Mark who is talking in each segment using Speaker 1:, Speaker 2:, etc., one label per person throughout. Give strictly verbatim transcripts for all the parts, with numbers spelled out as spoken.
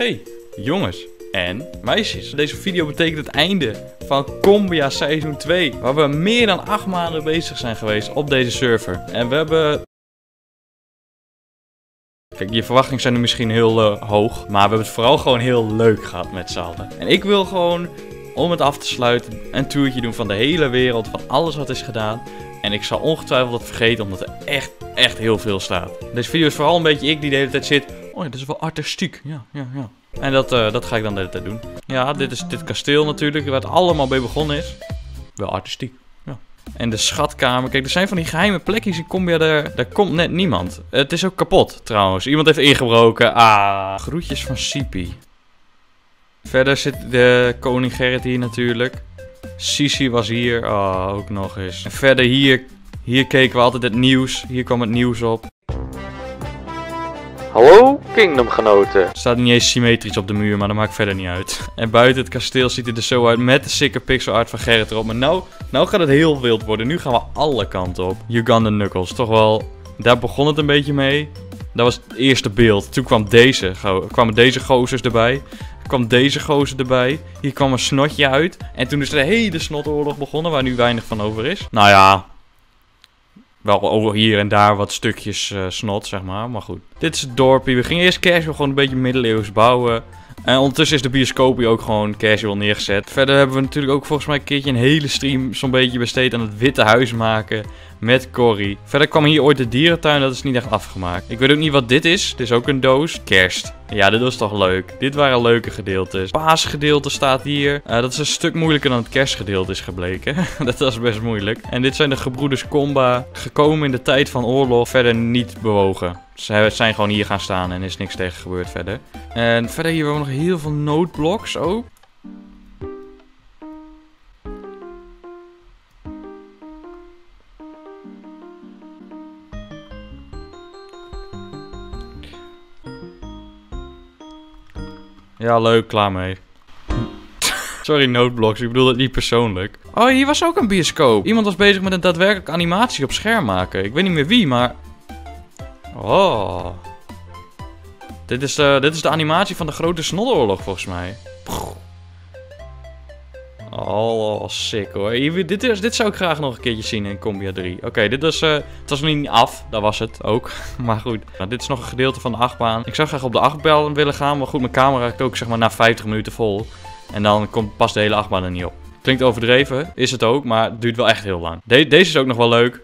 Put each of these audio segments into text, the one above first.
Speaker 1: Hey, jongens en meisjes. Deze video betekent het einde van Combia Seizoen twee. Waar we meer dan acht maanden bezig zijn geweest op deze server. En we hebben... Kijk, je verwachtingen zijn nu misschien heel uh, hoog. Maar we hebben het vooral gewoon heel leuk gehad met z'n allen. En ik wil gewoon, om het af te sluiten, een toertje doen van de hele wereld. Van alles wat is gedaan. En ik zal ongetwijfeld het vergeten, omdat er echt, echt heel veel staat. Deze video is vooral een beetje ik die de hele tijd zit. Oh ja, dat is wel artistiek. Ja, ja, ja. En dat, uh, dat ga ik dan de hele tijd doen. Ja, dit is dit kasteel natuurlijk, waar het allemaal mee begonnen is. Wel artistiek. Ja. En de schatkamer. Kijk, er zijn van die geheime plekjes in Combia, daar, daar komt net niemand. Het is ook kapot, trouwens. Iemand heeft ingebroken. Ah, groetjes van Sipi. Verder zit de koning Gerrit hier natuurlijk. Sisi was hier. Oh, ook nog eens. En verder hier, hier keken we altijd het nieuws. Hier kwam het nieuws op.
Speaker 2: Hallo, Kingdom-genoten.
Speaker 1: Het staat niet eens symmetrisch op de muur, maar dat maakt verder niet uit. En buiten het kasteel ziet het er zo uit met de sikke pixel art van Gerrit erop. Maar nou, nou gaat het heel wild worden. Nu gaan we alle kanten op. Ugandan Knuckles, toch wel. Daar begon het een beetje mee. Dat was het eerste beeld. Toen kwam deze, kwamen deze gozers erbij. Er kwam deze gozer erbij. Hier kwam een snotje uit. En toen is de hele snotoorlog begonnen, waar nu weinig van over is. Nou ja... Wel hier en daar wat stukjes uh, snot, zeg maar. Maar goed. Dit is het dorpje. We gingen eerst casual gewoon een beetje middeleeuws bouwen. En ondertussen is de bioscoop hier ook gewoon casual neergezet. Verder hebben we natuurlijk ook volgens mij een keertje een hele stream zo'n beetje besteed aan het witte huis maken. Met Corrie. Verder kwam hier ooit de dierentuin, dat is niet echt afgemaakt. Ik weet ook niet wat dit is. Dit is ook een doos. Kerst. Ja, dit was toch leuk. Dit waren leuke gedeeltes. Paasgedeelte staat hier. Uh, dat is een stuk moeilijker dan het kerstgedeelte is gebleken. Dat was best moeilijk. En dit zijn de gebroeders Comba. Gekomen in de tijd van oorlog. Verder niet bewogen. Ze zijn gewoon hier gaan staan en er is niks tegen gebeurd verder. En verder hier hebben we nog heel veel noodbloks ook. Ja, leuk, klaar mee. Sorry, noodblocks, ik bedoel het niet persoonlijk. Oh, hier was ook een bioscoop. Iemand was bezig met een daadwerkelijke animatie op scherm maken. Ik weet niet meer wie, maar... Oh. Dit is de, dit is de animatie van de grote snotoorlog, volgens mij. Oh, sick hoor. Hier, dit, is, dit zou ik graag nog een keertje zien in Combia drie. Oké, okay, dit was, uh, het was nog niet af. Dat was het ook. Maar goed. Nou, dit is nog een gedeelte van de achtbaan. Ik zou graag op de achtbaan willen gaan. Maar goed, mijn camera raakt ook zeg maar na vijftig minuten vol. En dan komt pas de hele achtbaan er niet op. Klinkt overdreven. Is het ook. Maar het duurt wel echt heel lang. De deze is ook nog wel leuk.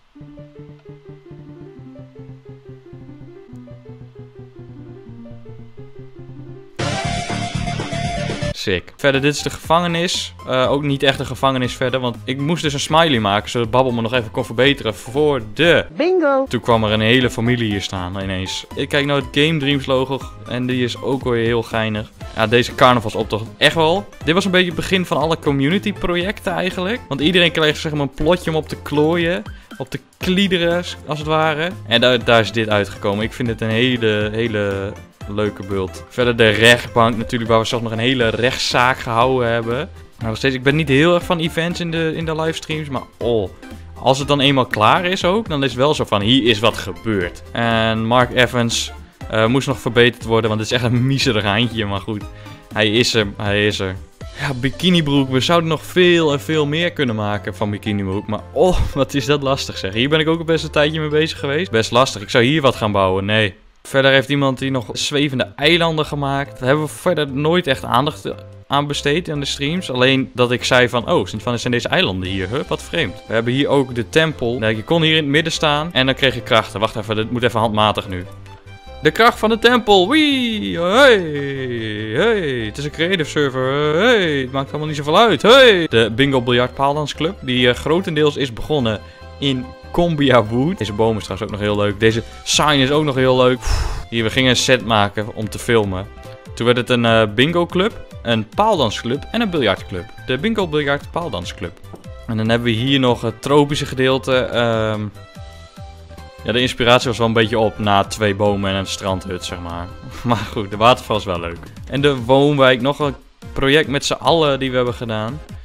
Speaker 1: Sick. Verder, dit is de gevangenis. Uh, ook niet echt een gevangenis verder, want ik moest dus een smiley maken, zodat Babbel me nog even kon verbeteren voor de...
Speaker 2: Bingo!
Speaker 1: Toen kwam er een hele familie hier staan ineens. Ik kijk nou het Game Dreams logo en die is ook weer heel geinig. Ja, deze carnavalsoptocht. Echt wel. Dit was een beetje het begin van alle community projecten eigenlijk. Want iedereen kreeg zeg maar een plotje om op te klooien. Op te kliederen, als het ware. En daar, daar is dit uitgekomen. Ik vind het een hele, hele... leuke bult. Verder de rechtbank natuurlijk, waar we zelfs nog een hele rechtszaak gehouden hebben. Maar nog steeds, ik ben niet heel erg van events in de, in de livestreams, maar oh, als het dan eenmaal klaar is ook, dan is het wel zo van, hier is wat gebeurd. En Mark Evans uh, moest nog verbeterd worden, want het is echt een miserig eindje, maar goed. Hij is er, hij is er. Ja, bikinibroek. We zouden nog veel en veel meer kunnen maken van bikinibroek. Maar oh, wat is dat lastig zeg. Hier ben ik ook best een tijdje mee bezig geweest. Best lastig. Ik zou hier wat gaan bouwen. Nee. Verder heeft iemand die nog zwevende eilanden gemaakt. Daar hebben we verder nooit echt aandacht aan besteed aan de streams. Alleen dat ik zei van, oh, sinds wanneer zijn deze eilanden hier? Huh, wat vreemd. We hebben hier ook de tempel. Je kon hier in het midden staan en dan kreeg je krachten. Wacht even, dit moet even handmatig nu. De kracht van de tempel. Wee! Hey! Hey! Het is een creative server. Hey! Het maakt allemaal niet zoveel uit. Hey! De Bingo Biljart Paaldansclub. Die uh, grotendeels is begonnen in Combia Wood. Deze boom is trouwens ook nog heel leuk. Deze sign is ook nog heel leuk. Hier, we gingen een set maken om te filmen. Toen werd het een uh, bingo club, een paaldansclub en een biljartclub. De Bingo Biljart Paaldansclub. En dan hebben we hier nog het tropische gedeelte. Um, ja, de inspiratie was wel een beetje op na twee bomen en een strandhut, zeg maar. Maar goed, de waterval is wel leuk. En de woonwijk, nog een project met z'n allen die we hebben gedaan.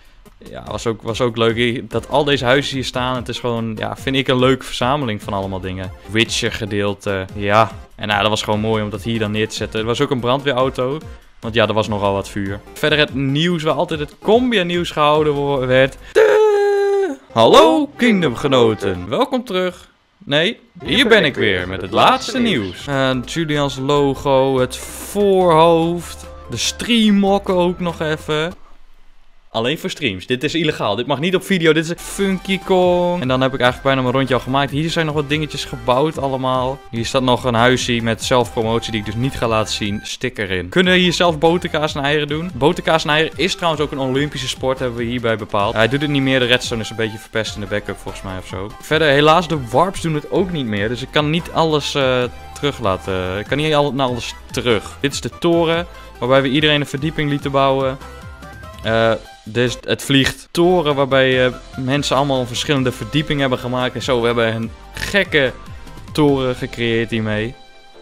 Speaker 1: ja, was ook, was ook leuk dat al deze huizen hier staan. Het is gewoon, ja, vind ik een leuke verzameling van allemaal dingen. Witcher gedeelte, ja. En nou, dat was gewoon mooi om dat hier dan neer te zetten. Er was ook een brandweerauto. Want ja, er was nogal wat vuur. Verder het nieuws waar altijd het Combia nieuws gehouden werd. De... Hallo Kingdomgenoten, welkom terug. Nee, hier ben ik weer met het laatste nieuws. Uh, Julians logo, het voorhoofd, de streammok ook nog even. Alleen voor streams. Dit is illegaal. Dit mag niet op video. Dit is Funky Kong. En dan heb ik eigenlijk bijna mijn rondje al gemaakt. Hier zijn nog wat dingetjes gebouwd allemaal. Hier staat nog een huisje met zelfpromotie die ik dus niet ga laten zien. Sticker in. Kunnen we hier zelf boterkaas en eieren doen? Boterkaas en eieren is trouwens ook een Olympische sport. Hebben we hierbij bepaald. Hij doet het niet meer. De redstone is een beetje verpest in de backup volgens mij of zo. Verder helaas de warps doen het ook niet meer. Dus ik kan niet alles uh, terug laten. Ik kan niet al, naar alles terug. Dit is de toren. Waarbij we iedereen een verdieping lieten bouwen. Uh, Dus het vliegt toren waarbij uh, mensen allemaal verschillende verdiepingen hebben gemaakt. En zo, we hebben een gekke toren gecreëerd hiermee.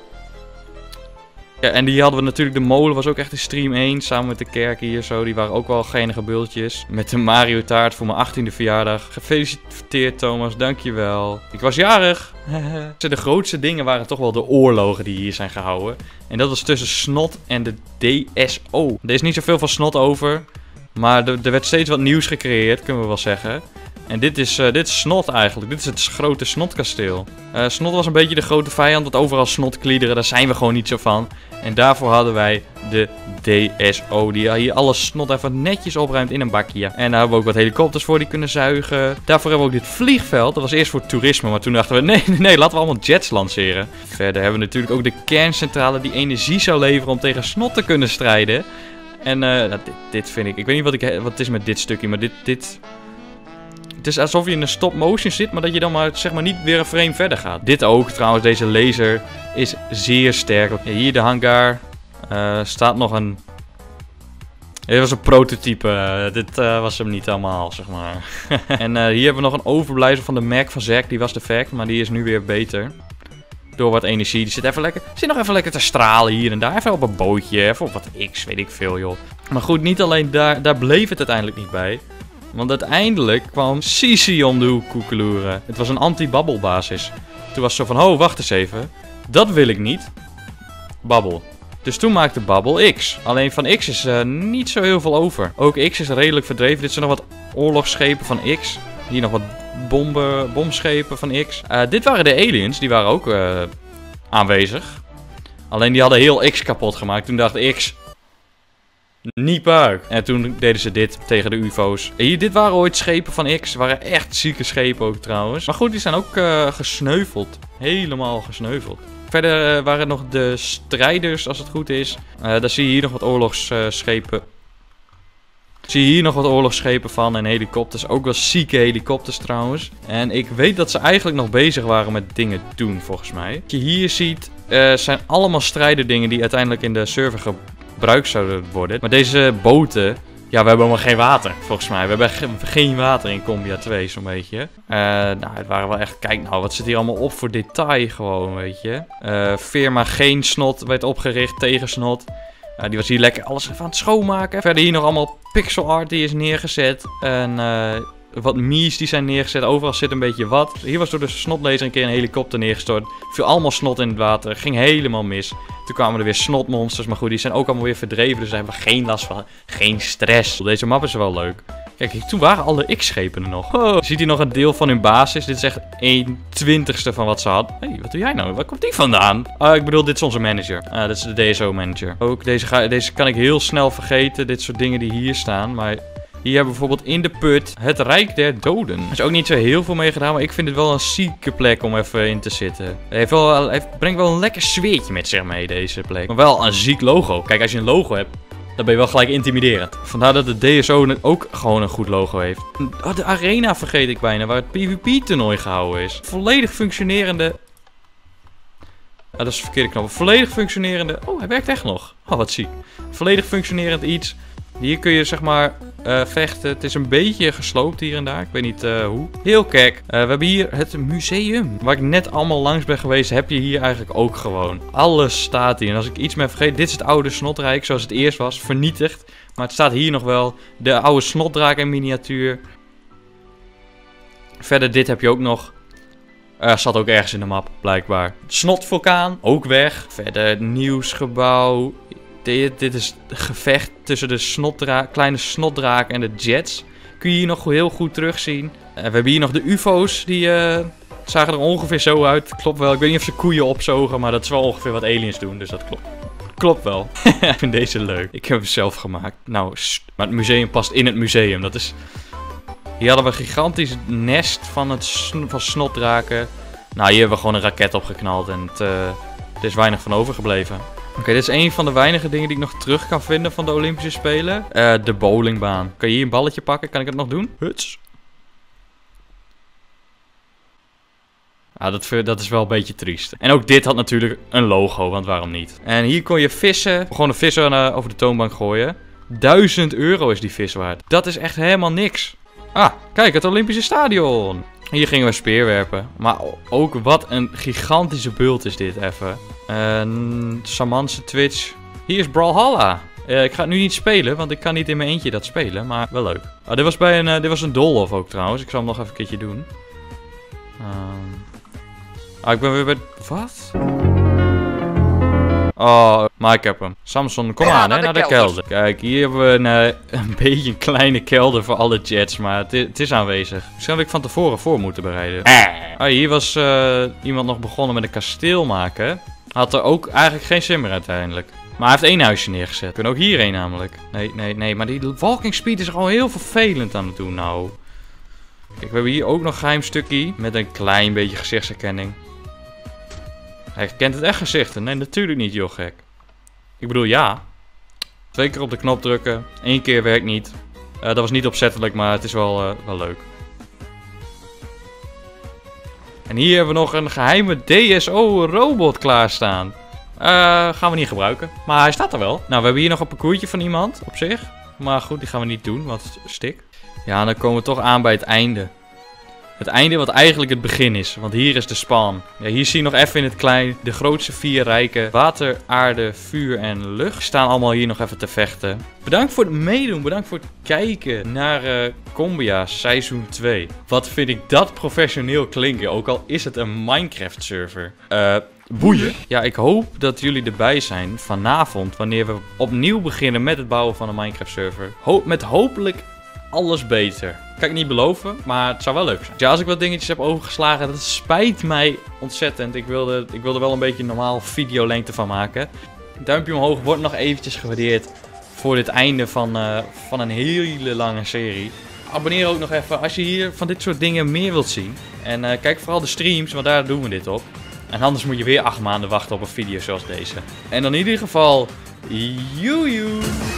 Speaker 1: Ja, en die hadden we natuurlijk, de molen was ook echt in stream één. Samen met de kerk hier zo, die waren ook wel geinige bultjes. Met de Mario taart voor mijn achttiende verjaardag. Gefeliciteerd Thomas, dankjewel. Ik was jarig. De grootste dingen waren toch wel de oorlogen die hier zijn gehouden. En dat was tussen Snot en de D S O. Er is niet zoveel van Snot over. Maar er, er werd steeds wat nieuws gecreëerd, kunnen we wel zeggen. En dit is, uh, dit is Snot eigenlijk. Dit is het grote Snotkasteel. Uh, Snot was een beetje de grote vijand, want overal snotkliederen, daar zijn we gewoon niet zo van. En daarvoor hadden wij de D S O, die hier alle snot even netjes opruimt in een bakje. En daar hebben we ook wat helikopters voor die kunnen zuigen. Daarvoor hebben we ook dit vliegveld. Dat was eerst voor toerisme, maar toen dachten we, nee, nee, nee, laten we allemaal jets lanceren. Verder hebben we natuurlijk ook de kerncentrale die energie zou leveren om tegen snot te kunnen strijden. En uh, nou, dit, dit vind ik... Ik weet niet wat, ik, wat het is met dit stukje, maar dit, dit... Het is alsof je in een stop motion zit, maar dat je dan maar, zeg maar, niet weer een frame verder gaat. Dit ook, trouwens, deze laser is zeer sterk. Ja, hier de hangar. Uh, staat nog een... Dit was een prototype. Uh, dit uh, was hem niet allemaal, zeg maar. En uh, hier hebben we nog een overblijfsel van de Mac van Zack. Die was defect, maar die is nu weer beter. Door wat energie. Die zit even lekker. Zit nog even lekker te stralen hier en daar. Even op een bootje. Even op wat X, weet ik veel, joh. Maar goed, niet alleen daar. Daar bleef het uiteindelijk niet bij. Want uiteindelijk kwam Sisi om de hoek koekeloeren. Het was een anti-babbel basis. Toen was het zo van, oh, wacht eens even. Dat wil ik niet. Babbel. Dus toen maakte Babbel X. Alleen van X is uh, niet zo heel veel over. Ook X is redelijk verdreven. Dit zijn nog wat oorlogsschepen van X. Hier nog wat bomben, bomschepen van X. Uh, dit waren de aliens. Die waren ook uh, aanwezig. Alleen die hadden heel X kapot gemaakt. Toen dacht X... Niet buik. En toen deden ze dit tegen de U F O's. Hier, dit waren ooit schepen van X. Waren echt zieke schepen ook trouwens. Maar goed, die zijn ook uh, gesneuveld. Helemaal gesneuveld. Verder uh, waren nog de strijders, als het goed is. Uh, daar zie je hier nog wat oorlogsschepen. Uh, zie je hier nog wat oorlogsschepen van en helikopters. Ook wel zieke helikopters trouwens. En ik weet dat ze eigenlijk nog bezig waren met dingen doen, volgens mij. Wat je hier ziet, uh, zijn allemaal strijderdingen die uiteindelijk in de server gebruikt zouden worden. Maar deze boten... Ja, we hebben helemaal geen water, volgens mij. We hebben ge geen water in Combia twee, zo'n beetje. Uh, nou, het waren wel echt... Kijk nou, wat zit hier allemaal op voor detail gewoon, weet je. Uh, firma Geen Snot werd opgericht tegen Snot. Uh, die was hier lekker alles even aan het schoonmaken. Verder hier nog allemaal pixel art die is neergezet. En uh, wat mies die zijn neergezet. Overal zit een beetje wat. Hier was door de snotlaser een keer een helikopter neergestort. Viel allemaal snot in het water. Ging helemaal mis. Toen kwamen er weer snotmonsters. Maar goed, die zijn ook allemaal weer verdreven. Dus daar hebben we geen last van. Geen stress. Deze map is wel leuk. Kijk, toen waren alle X-schepen er nog. Oh. Je ziet hier nog een deel van hun basis. Dit is echt een twintigste van wat ze had. Hé, hey, wat doe jij nou? Waar komt die vandaan? Ah, ik bedoel, dit is onze manager. Ah, dit is de D S O-manager. Ook deze, ga, deze kan ik heel snel vergeten. Dit soort dingen die hier staan. Maar hier hebben we bijvoorbeeld in de put het Rijk der Doden. Er is ook niet zo heel veel mee gedaan. Maar ik vind het wel een zieke plek om even in te zitten. Het heeft wel, heeft, brengt wel een lekker sfeertje met zich mee, deze plek. Maar wel een ziek logo. Kijk, als je een logo hebt, dan ben je wel gelijk intimiderend. Vandaar dat de D S O ook gewoon een goed logo heeft. Oh, de arena vergeet ik bijna, waar het PvP-toernooi gehouden is. Volledig functionerende... Ah, dat is de verkeerde knop. Volledig functionerende... Oh, hij werkt echt nog. Oh, wat ziek. Volledig functionerend iets. Hier kun je, zeg maar, uh, vechten. Het is een beetje gesloopt hier en daar. Ik weet niet uh, hoe. Heel kek. Uh, we hebben hier het museum. Waar ik net allemaal langs ben geweest, heb je hier eigenlijk ook gewoon. Alles staat hier. En als ik iets meer vergeet, dit is het oude Snotrijk zoals het eerst was. Vernietigd. Maar het staat hier nog wel. De oude Snotdraak in miniatuur. Verder dit heb je ook nog. Uh, zat ook ergens in de map, blijkbaar. Snotvulkaan, ook weg. Verder nieuwsgebouw. Dit, dit is het gevecht tussen de snotdraak, kleine snotdraak en de jets. Kun je hier nog heel goed terugzien. Uh, we hebben hier nog de U F O's. Die uh, zagen er ongeveer zo uit. Klopt wel. Ik weet niet of ze koeien opzogen. Maar dat is wel ongeveer wat aliens doen. Dus dat klopt. Klopt wel. Ik vind deze leuk. Ik heb hem zelf gemaakt. Nou, maar het museum past in het museum. Dat is... Hier hadden we een gigantisch nest van, het sn van snotdraken. Nou, hier hebben we gewoon een raket opgeknald. En het, uh, er is weinig van overgebleven. Oké, okay, dit is een van de weinige dingen die ik nog terug kan vinden van de Olympische Spelen. Uh, de bowlingbaan. Kan je hier een balletje pakken? Kan ik het nog doen? Huts. Ah, dat, dat is wel een beetje triest. En ook dit had natuurlijk een logo, want waarom niet? En hier kon je vissen. Gewoon een vis uh, over de toonbank gooien. duizend euro is die vis waard. Dat is echt helemaal niks. Ah, kijk, het Olympische Stadion. Hier gingen we speerwerpen. Maar ook wat een gigantische bult is dit even. Uh, Samanse Twitch. Hier is Brawlhalla. Uh, ik ga het nu niet spelen, want ik kan niet in mijn eentje dat spelen. Maar wel leuk. Oh, dit was bij een, uh, dit was een doolhof ook trouwens. Ik zal hem nog even een keertje doen. Um... Ah, ik ben weer bij... Wat? Oh, maar ik heb hem. Samson, kom ja, aan, hè, naar de, naar de kelder. Kijk, hier hebben we een, uh, een beetje een kleine kelder voor alle jets, maar het is, het is aanwezig. Misschien had ik van tevoren voor moeten bereiden. Ah, hier was uh, iemand nog begonnen met een kasteel maken. Had er ook eigenlijk geen zin meer uiteindelijk. Maar hij heeft één huisje neergezet. Ik kan ook hier één namelijk. Nee, nee, nee, maar die walking speed is gewoon heel vervelend aan het doen nou. Kijk, we hebben hier ook nog een geheim stukje met een klein beetje gezichtsherkenning. Hij kent het echt gezichten. Nee, natuurlijk niet, joh, gek. Ik bedoel, ja. Twee keer op de knop drukken. Eén keer werkt niet. Uh, dat was niet opzettelijk, maar het is wel, uh, wel leuk. En hier hebben we nog een geheime D S O-robot klaarstaan. Uh, gaan we niet gebruiken. Maar hij staat er wel. Nou, we hebben hier nog een parcoursje van iemand, op zich. Maar goed, die gaan we niet doen, want stik. Ja, dan komen we toch aan bij het einde. Het einde wat eigenlijk het begin is, want hier is de spawn. Ja, hier zie je nog even in het klein de grootste vier rijken. Water, aarde, vuur en lucht staan allemaal hier nog even te vechten. Bedankt voor het meedoen, bedankt voor het kijken naar uh, Combia seizoen twee. Wat vind ik dat professioneel klinken, ook al is het een Minecraft server. Uh, boeien. Ja, ik hoop dat jullie erbij zijn vanavond, wanneer we opnieuw beginnen met het bouwen van een Minecraft server. Ho- met hopelijk... alles beter. Kan ik niet beloven, maar het zou wel leuk zijn. Ja, als ik wat dingetjes heb overgeslagen, dat spijt mij ontzettend. Ik wilde, ik wilde wel een beetje normaal videolengte van maken. Duimpje omhoog wordt nog eventjes gewaardeerd voor dit einde van, uh, van een hele lange serie. Abonneer ook nog even als je hier van dit soort dingen meer wilt zien. En uh, kijk vooral de streams, want daar doen we dit op. En anders moet je weer acht maanden wachten op een video zoals deze. En dan in ieder geval, joejoe!